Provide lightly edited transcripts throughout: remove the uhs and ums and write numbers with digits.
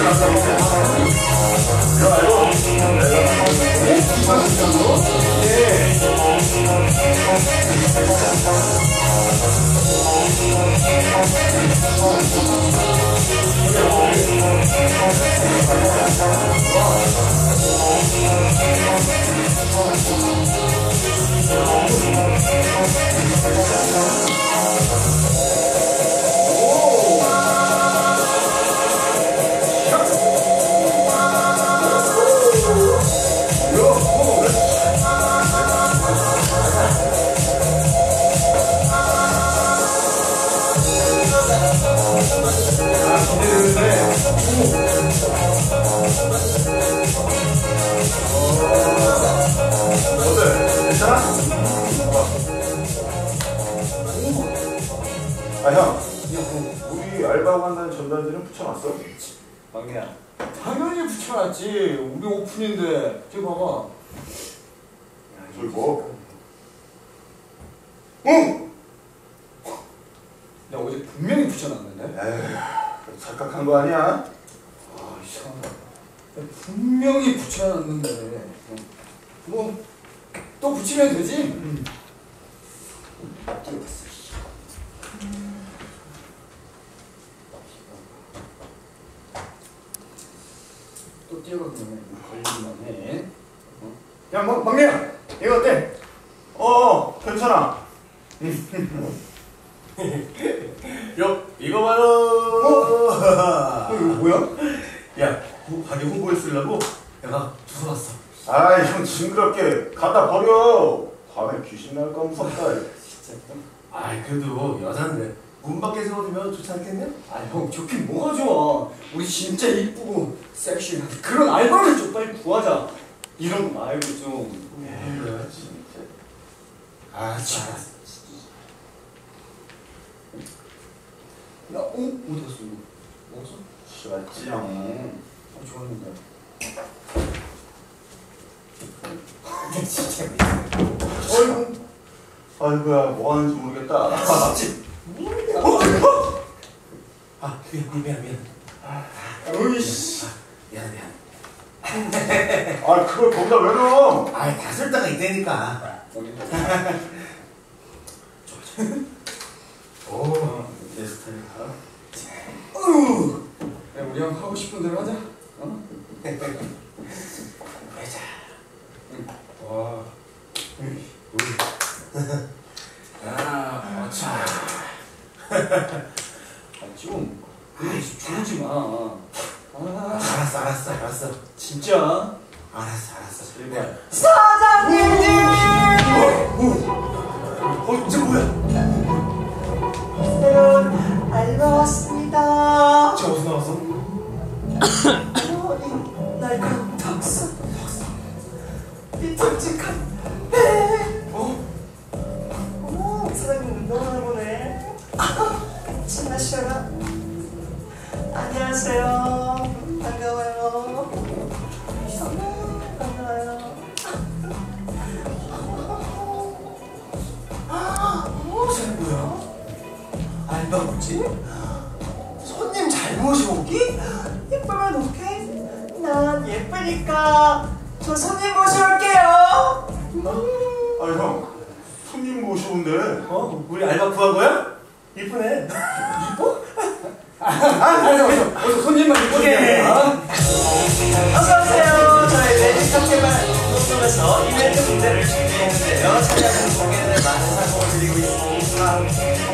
아 형, 우리 알바하고 한다는 전단지는 붙여놨어? 막내야, 당연히 붙여놨지. 우리 오픈인데. 저기 봐봐. 저기 뭐? 응! 내가 어제 분명히 붙여놨는데? 에휴, 착각한 거 아니야? 아, 이상하다. 분명히 붙여놨는데. 뭐, 또 붙이면 되지? 또 뛰어가면 걸리기만 해. 야, 막내야! 이거 어때? 괜찮아. 이거 바로. 이거 뭐야? 야, 가게 홍보에 쓰려고 내가 주워놨어. 아이 형 징그럽게 갖다 버려. 밤에 귀신 나올까 무섭다. 진짜. 아이, 그래도 여잔데 문 밖에 세워두면 좋지 않겠냐? 아, 형 좋긴 뭐가 좋아. 우리 진짜 이쁘고 섹시한 그런 알바를 좀 빨리 구하자. 이런 거 말고 좀. 뭐야 진짜. 아, 참. 야, 어디 갔어 이거? 먹었어? 맞지 형. 좋았는데. 진짜. 어이구. 아이고야 뭐 하는지 모르겠다. 아, 미안. 어이씨. 미안. 아 그걸 거기다 왜 넣어? 아, 다 쓸 데가 있다니까. 오, 내 스타일이다. 야, 우리 형 하고 싶은 대로 하자. 어? 가자. 와. 자. 좀 주지 마. 알았어. 진짜. 알았어. 제발. 사장님님! 이제 뭐야? 새로운 알바 왔습니다. 저 어디서 나왔어? 이 날카로운 덕선, 이 듬직한 배. 사장님 운동하나 보네. 신나시려나? 안녕하세요. 반가워요. 반가워요. 쟤 뭐야? 알바 뭐지? 손님 잘 모셔오기? 예쁘면 오케이? 난 예쁘니까 저 손님 모셔올게요. 아 형, 손님 모셔온대. 우리 알바 구한 거야? 이쁘네. 이뻐? 어서 손님만 이쁘게. 어서오세요. 저희 매직 카페만 녹음해서 이벤트 무대를 준비했는데요. 찾아본 고객들 많은 상품을 드리고 있습니다.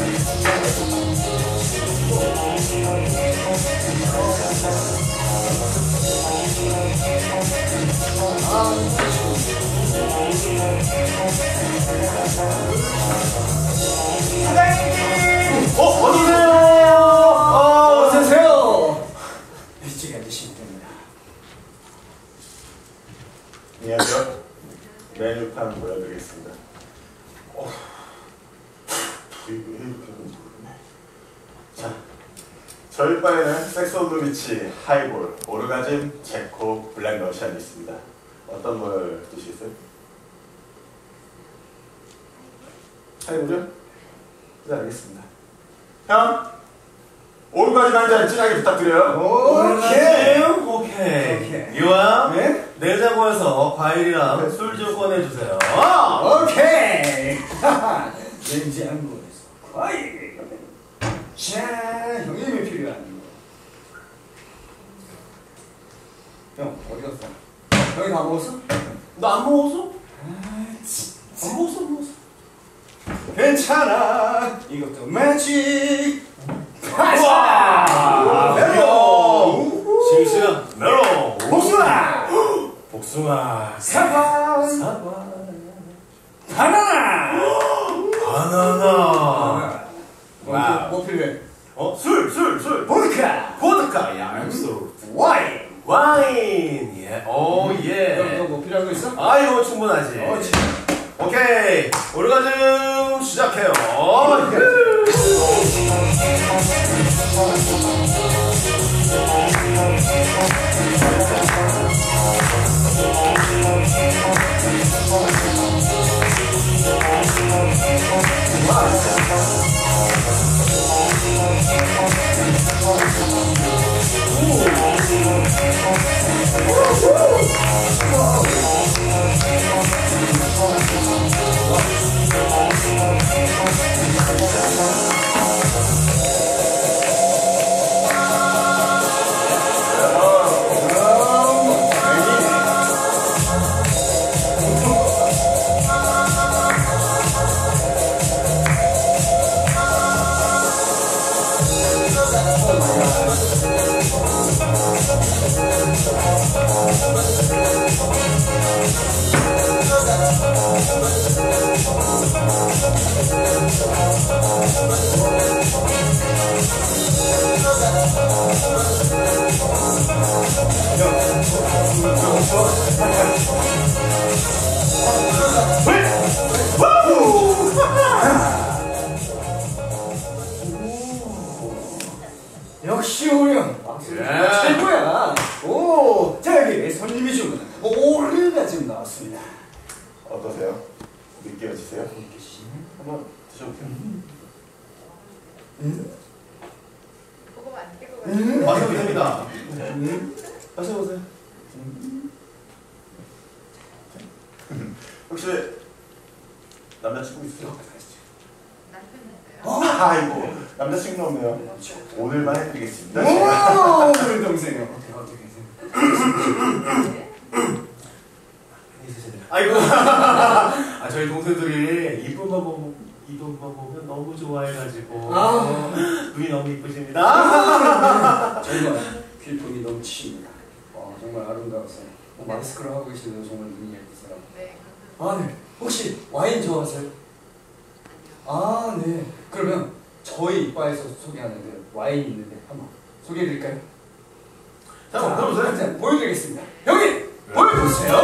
사장님! 어서오세요. 어서오세요. 이쪽에 앉으시면 됩니다. 안녕하세요. 메뉴판 보여드리겠습니다. 왜 이렇게 모르네. 자, 저희 바에는 섹스 오브 리치, 하이볼, 오르가즘, 제코, 블랙 러시안이 있습니다. 어떤 걸 드시겠어요? 하이볼이요? 네, 알겠습니다. 형! 오르가즘 한 잔 진하게 부탁드려요. 오케이. 하고 와서 과일이랑 술 좀 꺼내주세요. 오케이. 냉장고에서 과일. 자, 형님이 필요한 거. 형 어디 갔어? 형이 다 먹었어? 너 안 먹었어? 안 먹었어. 괜찮아. 이것도 매직. 와! 메롱. 싱싱한 메롱. 복숭아. 복숭아. 사과. 사과. 바나나. 바나나. 와우. 뭐 필요해? 술. 보드카. 보드카. 야, 술. 와인. 와인. 예. 오, 예. 너뭐 필요한 거 있어? 아, 이거 충분하지. 오케이. 오르가즘 시작해요. 역시 오령. 최고야. 오, 자 여기 손님이 주문한 오르가즘 나왔습니다. 어떠세요? 느껴지세요? 한번 드셔보세요. 먹으면 안 될 것 같아요. 마셔도 됩니다. 마셔보세요. 혹시 남자친구 있으세요? 남편은 아이고 남자친구 없네요. 오늘만 해드리겠습니다. 오, 우리 동생이요. 어떻게 아이고. 아, 저희 동생들이 이쁜만 보면 너무 좋아해가지고. 눈이 너무 이쁘십니다. 정말 필통이 넘칩니다. 정말 아름다우세요. 마스크를 하고 계시는 정말 눈이 예쁘세요. 네. 네. 혹시 와인 좋아하세요? 네. 그러면 저희 바에서 소개하는데 와인이 있는데 한번 소개해드릴까요? 자, 한번 들어보세요. 보여드리겠습니다. 여기 보여주세요.